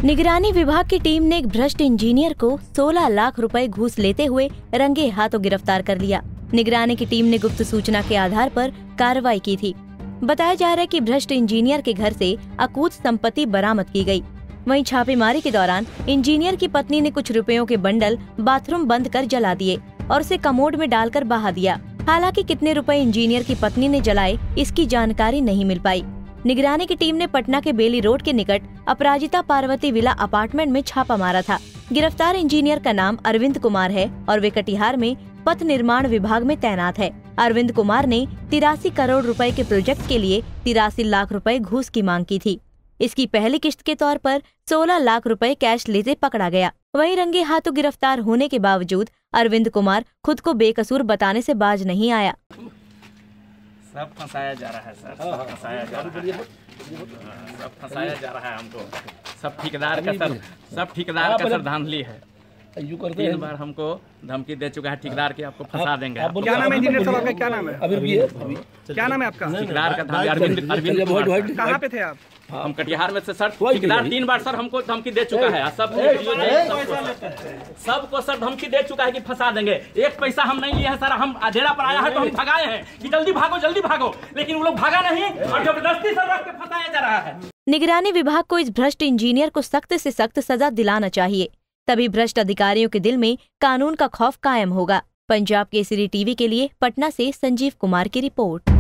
निगरानी विभाग की टीम ने एक भ्रष्ट इंजीनियर को 16 लाख रुपए घूस लेते हुए रंगे हाथों गिरफ्तार कर लिया। निगरानी की टीम ने गुप्त सूचना के आधार पर कार्रवाई की थी। बताया जा रहा है कि भ्रष्ट इंजीनियर के घर से अकूत संपत्ति बरामद की गई। वहीं छापेमारी के दौरान इंजीनियर की पत्नी ने कुछ रुपयों के बंडल बाथरूम बंद कर जला दिए और उसे कमोड में डालकर बहा दिया। हालांकि कितने रुपए इंजीनियर की पत्नी ने जलाए, इसकी जानकारी नहीं मिल पाई। निगरानी की टीम ने पटना के बेली रोड के निकट अपराजिता पार्वती विला अपार्टमेंट में छापा मारा था। गिरफ्तार इंजीनियर का नाम अरविंद कुमार है और वे कटिहार में पथ निर्माण विभाग में तैनात है। अरविंद कुमार ने 83 करोड़ रुपए के प्रोजेक्ट के लिए 83 लाख रुपए घूस की मांग की थी। इसकी पहली किश्त के तौर पर 16 लाख रुपए कैश लेते पकड़ा गया। वहीं रंगे हाथों गिरफ्तार होने के बावजूद अरविंद कुमार खुद को बेकसूर बताने से बाज नहीं आया। सब फंसाया जा रहा है सर, सब फंसाया जा रहा है, सब फंसाया जा रहा है हमको। सब ठेकेदार का सर धांधली है। 3 बार हमको धमकी दे चुका है ठेकेदार की, आपको फंसा देंगे। क्या नाम है इंजीनियर साहब आपका? क्या नाम है? क्या नाम है आपका? ठेकेदार का अरविंद कुमार। कहाँ पे थे आप? हम कटिहार में से सर। ठेकेदार 3 बार सर हमको धमकी दे चुका है। सबको सर धमकी दे चुका है कि फंसा देंगे। एक पैसा हम नहीं लिए हैं सर। हम अधेड़ा पर आया है तो हम भगाए हैं कि जल्दी भागो, लेकिन वो लोग भागा नहीं और जबरदस्ती सर रख के फंसाया जा रहा है। निगरानी विभाग को इस भ्रष्ट इंजीनियर को सख्त से सख्त सजा दिलाना चाहिए, तभी भ्रष्ट अधिकारियों के दिल में कानून का खौफ कायम होगा। पंजाब केसरी टीवी के लिए पटना से संजीव कुमार की रिपोर्ट।